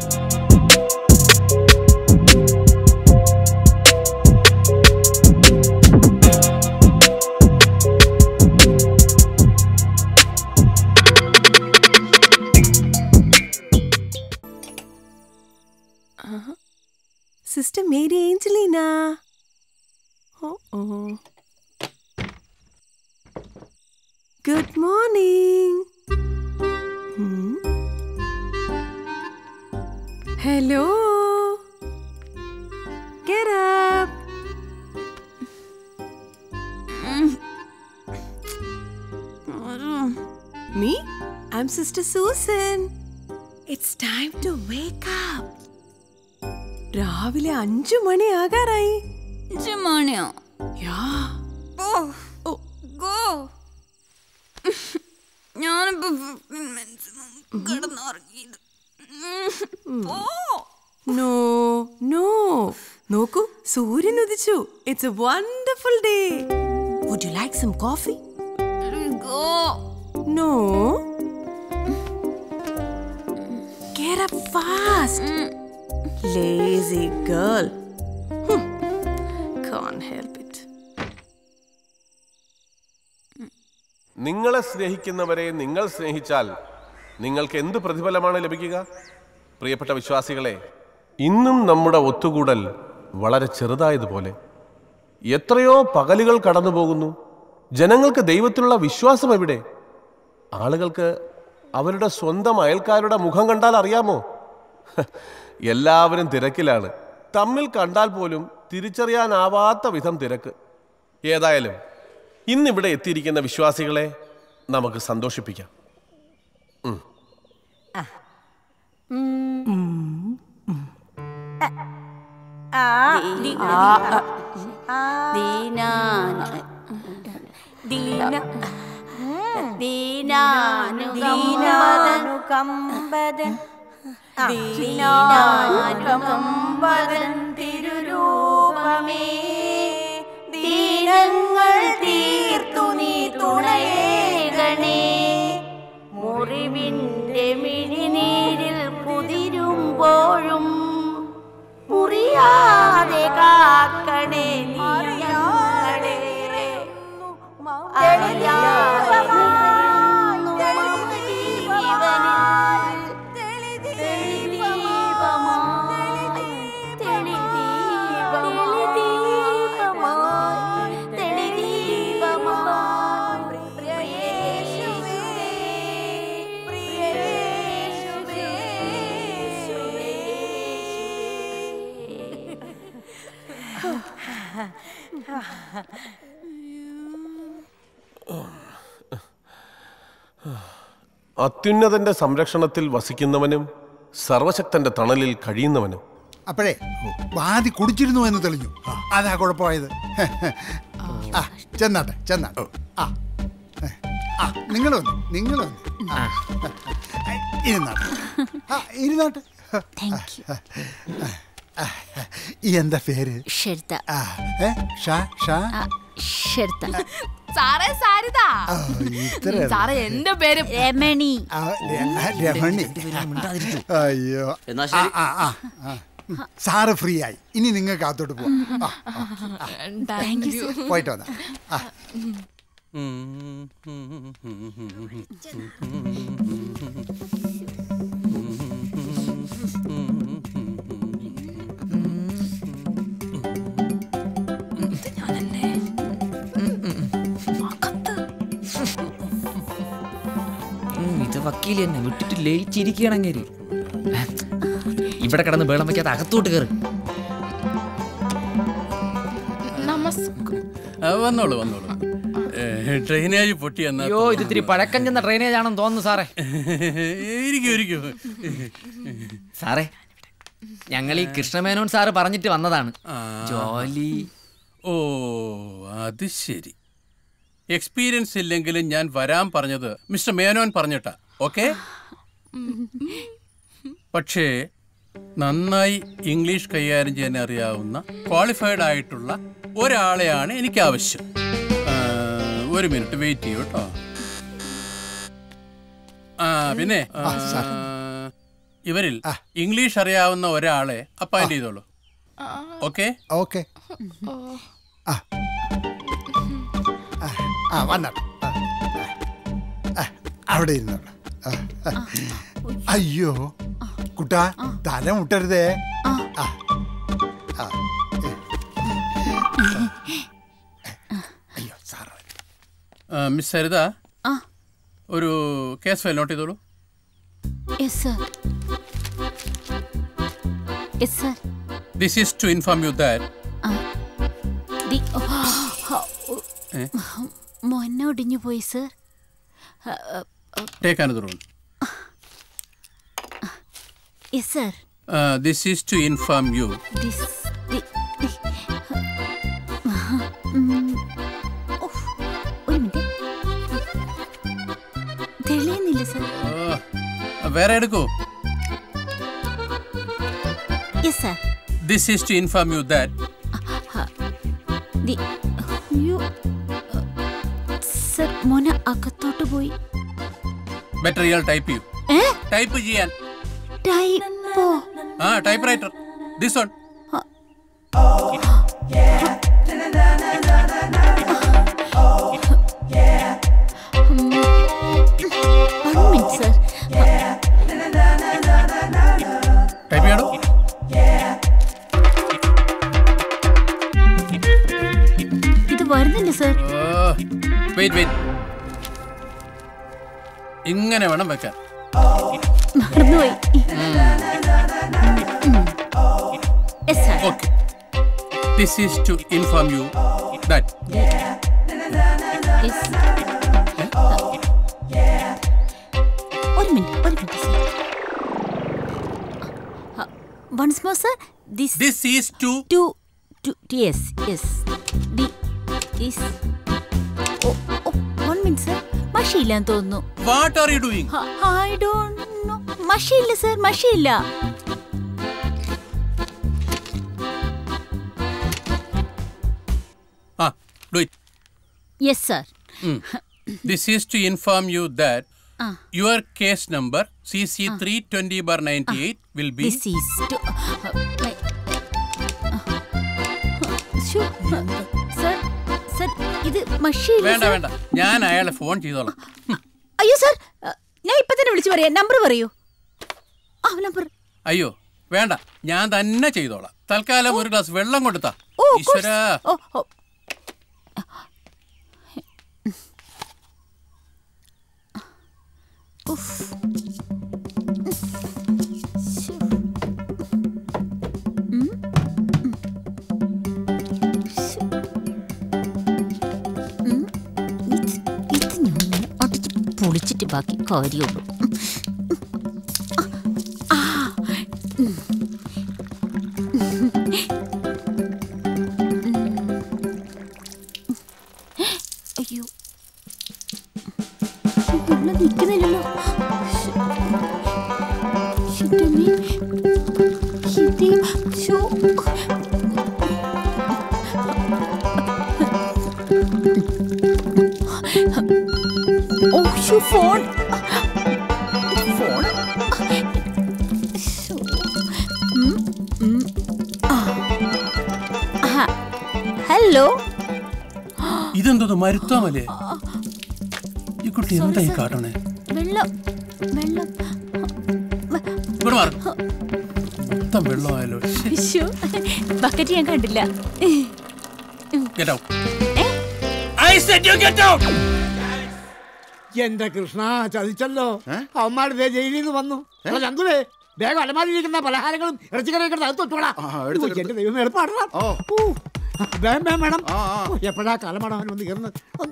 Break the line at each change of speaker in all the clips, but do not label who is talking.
Sister Mary Angelina. Oh. Good morning. Hello. Get up. Me? I'm Sister Susan. It's time to wake up. രാവിലെ 5 മണി ആകാറായി.
5 മണിയോ? ഞാനിപ്പോ കിടന്നുറങ്ങിയത്.
No നോക്കൂ, സൂര്യൻ ഉദിച്ചു. It's a wonderful day. Would you like some coffee? No. Get up fast. Lazy girl. Can't help it.
നിങ്ങളെ സ്നേഹിക്കുന്നവരെ നിങ്ങൾ സ്നേഹിച്ചാൽ നിങ്ങൾക്ക് എന്ത് പ്രതിഫലമാണ് ലഭിക്കുക? പ്രിയപ്പെട്ട വിശ്വാസികളെ, ഇന്നും നമ്മുടെ ഒത്തുകൂടൽ വളരെ ചെറുതായതുപോലെ. എത്രയോ പകലുകൾ കടന്നു പോകുന്നു. ജനങ്ങൾക്ക് ദൈവത്തിലുള്ള വിശ്വാസം എവിടെ? ആളുകൾക്ക് അവരുടെ സ്വന്തം അയൽക്കാരുടെ മുഖം കണ്ടാൽ അറിയാമോ? എല്ലാവരും തിരക്കിലാണ്. തമ്മിൽ കണ്ടാൽ പോലും തിരിച്ചറിയാനാവാത്ത വിധം തിരക്ക്. ഏതായാലും ഇന്നിവിടെ എത്തിയിരിക്കുന്ന വിശ്വാസികളെ നമുക്ക് സന്തോഷിപ്പിക്കാം.
തിരുരൂപമേ, ദീനങ്ങൾ തീർത്തു നീ തുണയേകണേ. മുറിവിന്റെ മിഴിനീരിൽ കുതിരുമ്പോഴും മുറിയാതെ കാക്കണേ നീ.
അത്യുന്നതന്റെ സംരക്ഷണത്തിൽ വസിക്കുന്നവനും സർവശക്തന്റെ തണലിൽ കഴിയുന്നവനും.
അപ്പോഴേ വാതി കുടിച്ചിരുന്നു എന്ന് തെളിഞ്ഞു. അതാ കുഴപ്പമായത്. ചെന്നാട്ടെ. നിങ്ങൾ വന്നു ഇരുന്നാട്ടെ. എന്താ പേര്?
എന്റെ പേര് രമണി.
അയ്യോ, സാറ് ഫ്രീ ആയി. ഇനി നിങ്ങൾക്ക് അകത്തോട്ട് പോവാം. പോയിട്ട് വന്നാ.
ഇത് വക്കീൽ തന്നെ വിട്ടിട്ട് ലയിച്ചിരിക്കുകയാണെങ്കിൽ ഇവിടെ കിടന്ന് വെള്ളം വെക്കാതെ അകത്തോട്ട് കയറി.
വന്നോളൂ. ഡ്രെയിനേജ് പൊട്ടിയെന്നാ.
അയ്യോ, ഇത് ഇത്തിരി പഴക്കം ചെന്ന ഡ്രെയിനേജ് ആണെന്ന് തോന്നുന്നു സാറേ.
ഇരിക്കൂ.
സാറേ, ഞങ്ങൾ ഈ കൃഷ്ണമേനോൻ സാറ് പറഞ്ഞിട്ട് വന്നതാണ്. ജോലി.
ഓ, അത് ശരി. എക്സ്പീരിയൻസ് ഇല്ലെങ്കിലും ഞാൻ വരാൻ പറഞ്ഞത് മിസ്റ്റർ മേനോൻ പറഞ്ഞിട്ടാ. ഓക്കെ. പക്ഷേ നന്നായി ഇംഗ്ലീഷ് കൈകാര്യം ചെയ്യാൻ അറിയാവുന്ന ക്വാളിഫൈഡ് ആയിട്ടുള്ള ഒരാളെയാണ് എനിക്ക് ആവശ്യം. ഒരു മിനിറ്റ് വെയിറ്റ് ചെയ്യൂ കേട്ടോ. പിന്നെ ഇവരിൽ ഇംഗ്ലീഷ് അറിയാവുന്ന ഒരാളെ അപ്പോയിന്റ് ചെയ്തോളൂ. Okay
okay. വന്നോ, അവിടെ ഇരുന്നോളൂ. അയ്യോ കുട്ടാ, തല മുട്ടരുതേ. അയ്യോ സാറ.
മിസ് സരിത, ഒരു കേസ് ഫയൽ നോട്ട് ചെയ്തോളൂ.
Yes sir. Yes sir.
This is to inform you that
മൊന്ന ഒടിഞ്ഞു പോയി sir.
Take another one.
Yes sir.
This is to inform you.
ഒരു മിനിറ്റ്, തെളിയുന്നില്ല സർ.
വേറെ എടുക്കൂ.
Yes sir.
This is to inform you that.
Sir, മോന അകത്തോട്ട് പോയി.
ബെറ്റർ ഇയാൾ ടൈപ്പ് ചെയ്യൂ. ടൈപ്പ് ചെയ്യാൻ.
ടൈപ്പോ?
Typewriter. This one.
Sir,
type ചെയ്യണോ?
ഇത് വരുന്നില്ല സർ.
Wait wait. ഇങ്ങനെ വേണം വെക്കാൻ.
മറന്നുപോയി.
Okay. This is to inform you that.
ഒരു minute sir. Once more sir.
This is to
yes. This. One minute sir. മഷിയില്ലാന്ന് തോന്നുന്നു.
What are you doing?
I don't know. മഷിയില്ല സർ, മഷിയില്ല.
Do it.
Yes sir.
This is to inform you that your case number CC320/98 will be.
This is to. Sir, ഇത് മഷിയില്ല.
വേണ്ട, ഞാൻ അയാളെ phone ചെയ്തോളാം.
അയ്യോ സർ, ഞാൻ ഇപ്പൊ തന്നെ വിളിച്ചു പറയാം. നമ്പർ പറയൂ. നമ്പർ.
അയ്യോ വേണ്ട, ഞാൻ തന്നെ ചെയ്തോളാം. തൽക്കാലം ഒരു ഗ്ലാസ് വെള്ളം കൊടുത്താ. ഈശ്വരാ.
പൊളിച്ചിട്ട് ബാക്കി കാര്യമുള്ളൂ. അയ്യോ, നിൽക്കുന്നില്ലല്ലോ. ഫോൺ. ഹലോ.
ഇതെന്തോ മരുത്താമല്ലേ? ഈ കുട്ടി എന്തായി കാട്ടണേ?
വെള്ളം.
മൊത്തം വെള്ളമായാലോ.
ബക്കറ്റ് ഞാൻ കണ്ടില്ല.
Get out. I said you get out.
എന്റെ കൃഷ്ണ, ചതിച്ചല്ലോ. അവന്മാരുടെ ജയിലിൽ നിന്ന് വന്നു. ചന്തുവേ, വേഗം അലമാരിയിരിക്കുന്ന പലഹാരങ്ങളും ഇറച്ചിക്കറിയൊക്കെ അകത്തോട്ടോളാം. എന്റെ ദൈവം എളുപ്പമാടണം. വേണം. എപ്പോഴാ കാലമാണ് അവൻ വന്ന് കയറുന്നത്?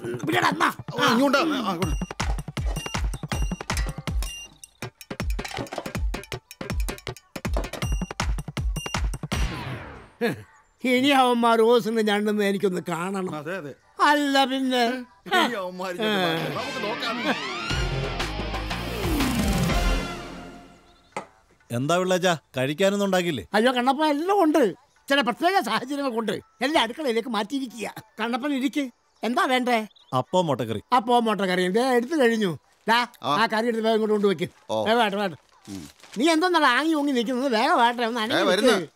ഇനി അവന്മാർ റോസിന് ഞണ്ടെന്ന് എനിക്കൊന്ന് കാണണം. അല്ല പിന്നെ
എന്താ പിള്ളേച്ചാ, കഴിക്കാനൊന്നും ഉണ്ടാക്കില്ലേ?
അയ്യോ കണ്ണപ്പ, എല്ലാം ഉണ്ട്. ചില പ്രത്യേക സാഹചര്യങ്ങൾ കൊണ്ട് എല്ലാം അടുക്കളയിലേക്ക് മാറ്റിയിരിക്കുക. കണ്ണപ്പൻ ഇരിക്ക്. എന്താ വേണ്ടേ?
അപ്പോ മുട്ടക്കറി.
അപ്പോ മുട്ടക്കറി എടുത്തു കഴിഞ്ഞു. ആ കറി എടുത്ത് വേഗം കൊണ്ട് കൊണ്ടുവയ്ക്കും. വേണ്ട നീ എന്തെന്നാണ് ആങ്ങി ഊങ്ങി നിൽക്കുന്നത്? വേഗമാട്ടെ ഒന്ന് അനങ്ങി
വരുന്നു.
നിൽക്ക്.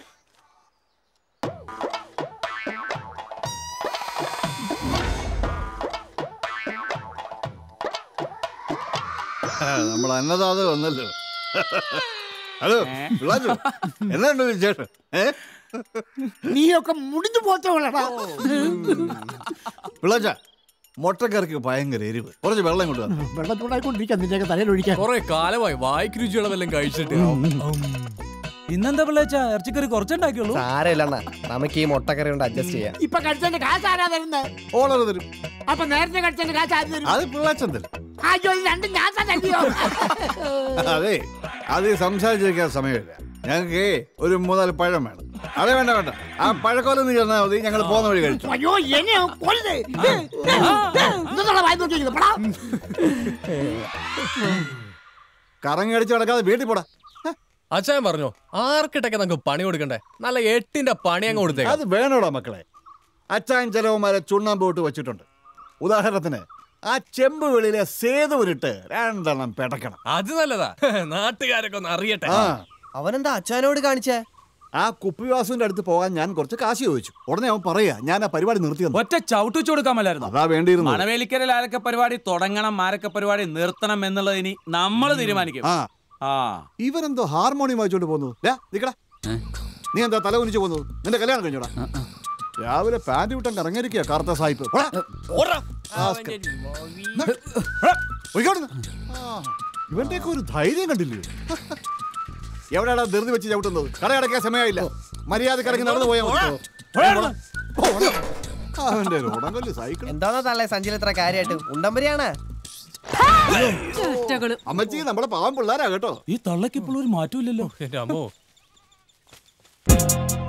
നമ്മൾ അന്നദാത വന്നല്ലോ. ഹലോ പിള്ളാച്ചു, എന്നാണ്ട് വിശേഷം?
നീയൊക്കെ മുടിഞ്ഞു പോത്തോളടാ.
പിള്ളാച്ച, മുട്ടക്കറിക്ക് ഭയങ്കര എരിവ്. കുറച്ച് വെള്ളം കൊണ്ട് വന്നു.
വെള്ളം ചൂടായിക്കൊണ്ടിരിക്കാം, നിന്റെയൊക്കെ തലയിൽ ഒഴിക്കാൻ.
കൊറേ കാലമായി വായിക്ക് രുചിയുള്ള വല്ലതും കഴിച്ചിട്ട്.
ഇന്നെന്താ പിള്ളേച്ച ഇറച്ചിക്കറി കുറച്ചുണ്ടാക്കിയുള്ളൂ?
സാരമില്ലണ്ണ, നമുക്ക് ഈ മുട്ടക്കറി കൊണ്ട് അഡ്ജസ്റ്റ് ചെയ്യാം.
ഇപ്പൊ കഴിച്ചതിന്റെ കാശ് ആരാ തരുന്നത്?
ഓളർ തരും.
അപ്പൊ നേരത്തെ കഴിച്ചതിന്റെ കാശ് ആര് തരും?
അത് പിള്ളാച്ചൻ തരും.
അയ്യോ, ഇത് രണ്ടും ഞാൻ തന്നെയോ?
അതെ, അത് സംസാരിച്ചിരിക്കാൻ സമയമില്ല. ഞങ്ങൾക്ക് ഒരു 3-4 പഴം വേണം. അതെ, വേണ്ട വേണ്ട, ആ പഴക്കോലം നീ തന്നാൽ മതി. ഞങ്ങൾ പോകുന്ന വഴി കഴിച്ചു.
അയ്യോ, എന്നെയോ കൊല്ല്. ഇതൊന്നുള്ള വായി നോക്കിയിരിക്കുന്നു. പടാ.
കറങ്ങി അടിച്ച് നടക്കാതെ വീട്ടിൽ പോടാ.
അച്ഛൻ പറഞ്ഞോ, ആർക്കിട്ടൊക്കെ നമുക്ക് പണി കൊടുക്കണ്ടേ? നല്ല 8ന്റെ പണി അങ്ങ് കൊടുത്തേക്കാം.
അത് വേണോടാ മക്കളെ. അച്ചായൻ ചിലവന്മാരെ ചുണ്ണാമ്പ് പോട്ട് വെച്ചിട്ടുണ്ട്. ഉദാഹരണത്തിന് ആ ചെമ്പ് വെളിയിലെ സേതുവിനിട്ട് 2 എണ്ണം പെടക്കണം.
അത് നല്ലതാ, നാട്ടുകാരൊക്കെ ഒന്ന് അറിയട്ടെ.
അവനെന്താ അച്ഛനോട് കാണിച്ചേ?
ആ കുപ്പിവാസുവിന്റെ അടുത്ത് പോകാൻ ഞാൻ കുറച്ച് കാശ് ചോദിച്ചു. ഉടനെ അവൻ പറയാ ഞാൻ ആ പരിപാടി നിർത്തിയത്.
ഒറ്റ ചവിട്ടിച്ചു കൊടുക്കാമല്ലായിരുന്നു?
അതാ വേണ്ടിയിരുന്നു.
മണവേലിക്കരയിൽ ആരൊക്കെ പരിപാടി തുടങ്ങണം, ആരൊക്കെ പരിപാടി നിർത്തണം എന്നുള്ളത് ഇനി നമ്മൾ തീരുമാനിക്കും.
ഇവരെന്തോ ഹാർമോണിയം വായിച്ചോണ്ട് പോകുന്നത്. നിക്കടാ, നീ എന്താ തല കുനിച്ചു പോകുന്നത്? നിന്റെ കല്യാണം കഴിഞ്ഞോടാ? രാവിലെ പാൻറ് വിട്ടൻ ഇറങ്ങിയിരിക്കുക കറുത്ത സായിപ്പ്. ഇവന്റെയൊക്കെ ഒരു ധൈര്യം കണ്ടില്ലേ? എവിടെയാടാ ധൃതി വെച്ച് ചവിട്ടുന്നത്? കടയടക്കാൻ സമയമില്ല. മര്യാദക്ക് ഇറങ്ങി നടന്നു പോയാൽ അവന്റെ റോഡങ്കല് സൈക്കിൾ.
എന്താണോ തള്ളേ സഞ്ചിയിൽ ഇത്ര കാര്യമായിട്ട്? ഉണ്ടമ്പരിയാണ്.
അമ്മച്ചി, നമ്മുടെ പാവം പിള്ളേരാ കേട്ടോ.
ഈ തള്ളക്ക് ഇപ്പോഴും ഒരു മാറ്റമില്ലല്ലോ.
അമ്മോ.